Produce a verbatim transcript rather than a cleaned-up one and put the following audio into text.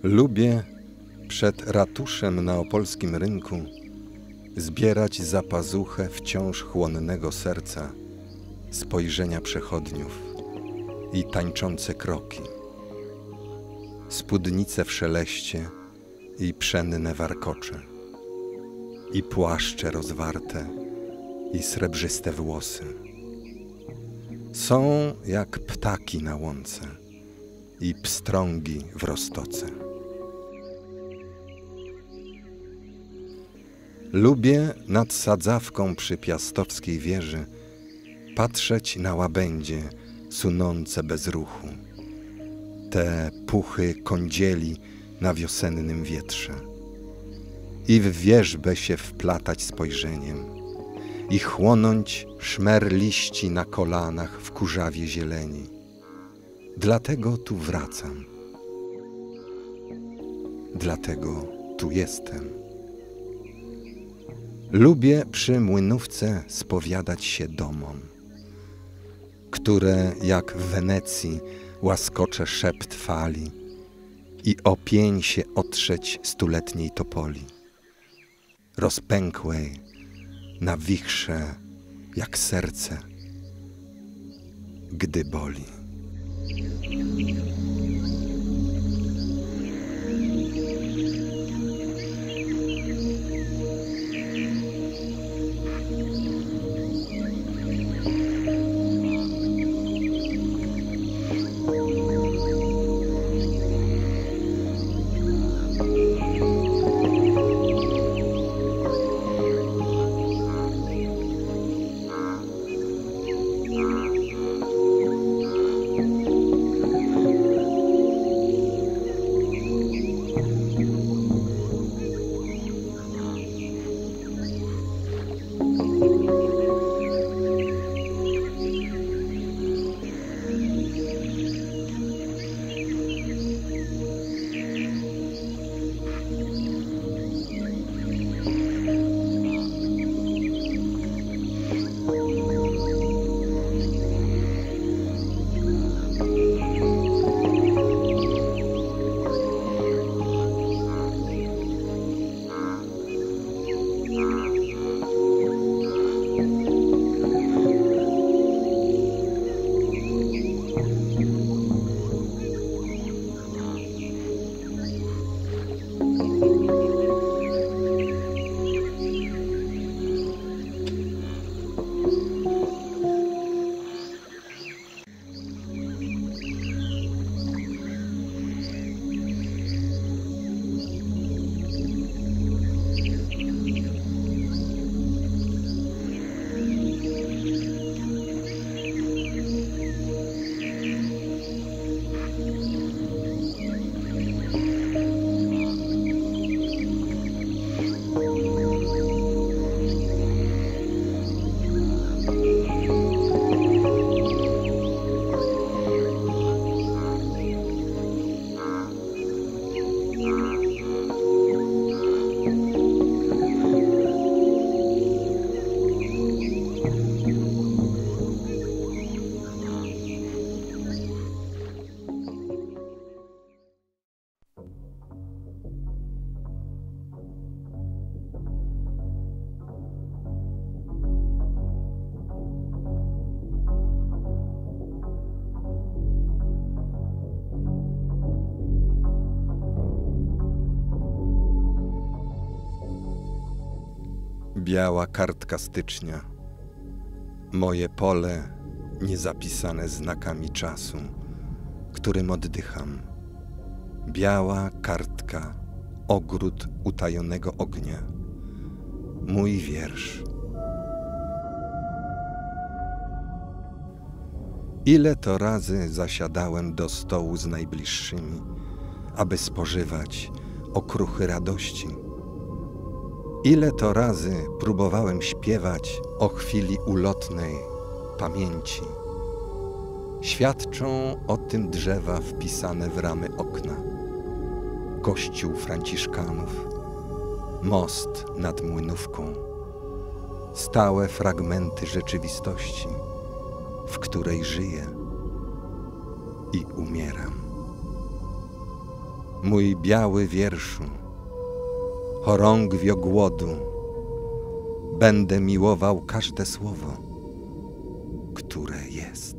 Lubię przed ratuszem na opolskim rynku zbierać za pazuchę wciąż chłonnego serca spojrzenia przechodniów i tańczące kroki, spódnice w szeleście i pszenne warkocze, i płaszcze rozwarte i srebrzyste włosy. Są jak ptaki na łące i pstrągi w roztoce. Lubię nad sadzawką przy Piastowskiej wieży patrzeć na łabędzie sunące bez ruchu, te puchy kądzieli na wiosennym wietrze, i w wierzbę się wplatać spojrzeniem i chłonąć szmer liści na kolanach w kurzawie zieleni. Dlatego tu wracam. Dlatego tu jestem. Lubię przy młynówce spowiadać się domom, które jak w Wenecji łaskocze szept fali i o pień się otrzeć stuletniej topoli, rozpękłej na wichrze jak serce, gdy boli. Biała kartka stycznia, moje pole niezapisane znakami czasu, którym oddycham. Biała kartka, ogród utajonego ognia, mój wiersz. Ile to razy zasiadałem do stołu z najbliższymi, aby spożywać okruchy radości. Ile to razy próbowałem śpiewać o chwili ulotnej pamięci. Świadczą o tym drzewa wpisane w ramy okna, kościół franciszkanów, most nad Młynówką, stałe fragmenty rzeczywistości, w której żyję i umieram. mój biały wierszu, chorągwio głodu, będę miłował każde słowo, które jest.